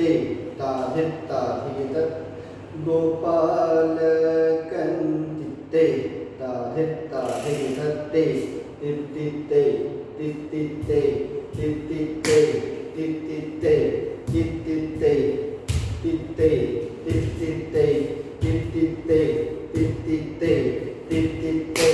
ta thiết ta thi tất Gopalakantitte ta thiết ta thi tất titte titte titte titte titte titte titte titte titte titte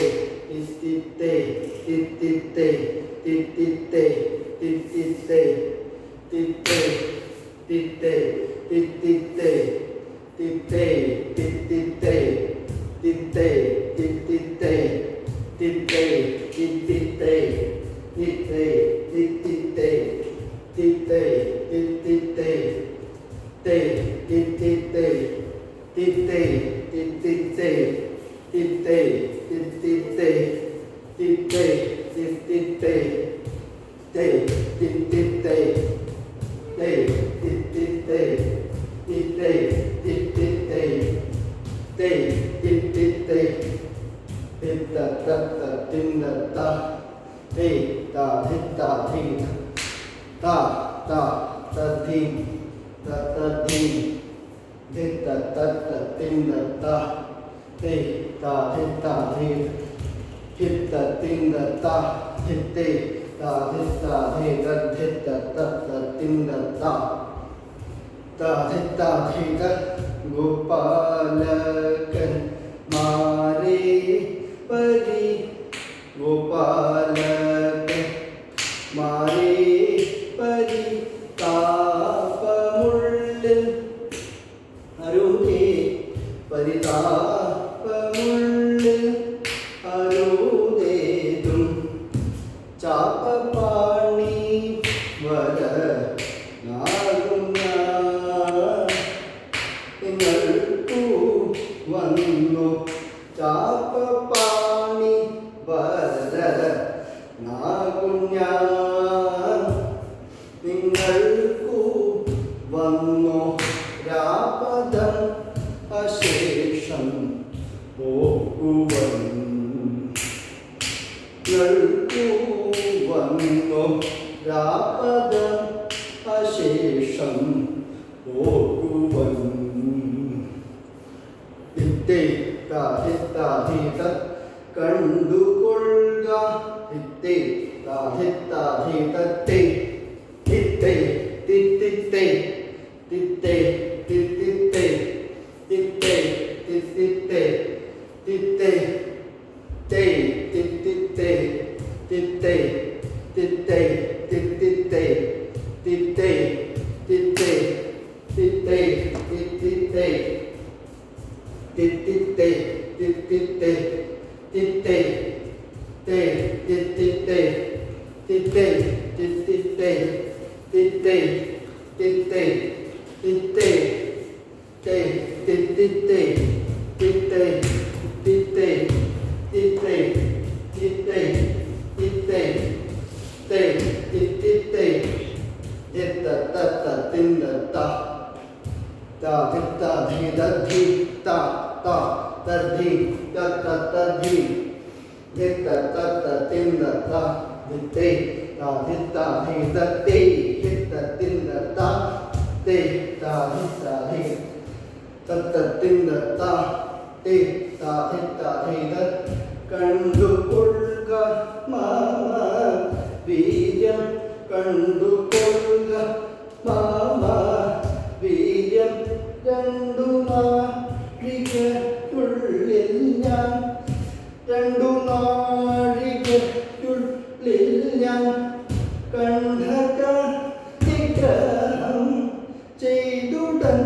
Gopalakan mare pari Gopalakan mare pari tapamullu aruge paritapamullu arudedum chapapani vada വന്നു ചാപ്പപ്പാണി വര നാകുഞ്ഞാൻ നിങ്ങൾക്കു വന്നു രാപദം അശേഷം പോകുവൻ നിങ്ങൾക്കു വന്നു രാപദം അശേഷം പോകുവൻ കണ്ടുകൊള്ളുക ഹിത്തേ താഹിത്താ ഹിതത്തേ ഹിത്തേ തിത്തിത്തേ തിത്തേ തിത്തിത്തേ തിത്തേ തിത്തിത്തേ തിത്തേ തേ തിത്തിത്തേ തിത്തേ തിത്തേ തിത്തിത്തേ തിത്തേ തിത്തേ തിത്തേ തിത്തിത്തേ titte titte titte te titte titte titte titte titte titte te titte titte titte titte titte titte te titte yetta tatta tinna ta ta titta dhidadhi ta ta tadhi tatta tadhi yetta tatta tinna ta vitte ta hitta hidatte hitta tinna ta te ta hitta hi tatta tinna ta te ta hitta hidat kandukolga mama vijam kandukolga mama vijam danduma ുള്ളിൽ ഞാൻ രണ്ടു നാഴികയ്ക്കുള്ളിൽ ഞാൻ കണ്ഠക നിഗ്രഹം ചെയ്തുടൻ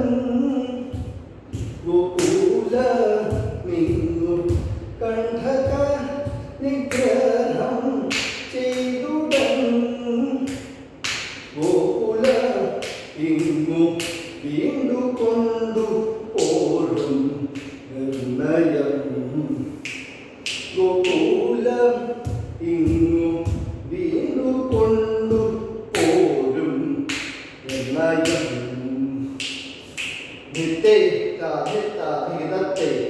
ഗോകുല മിങ്ങു കണ്ഠക നിഗ്രഹം ചെയ്തുടൻ ഗോകുല ഇങ്ങു വീണ്ടുകൊണ്ടു ഓടും നിർണയം ഗോകുലം ഇങ്ങു വീണ്ടുകൊണ്ടു ഓടും നിർണയം ഹിത്തേ ഹിതത്തേ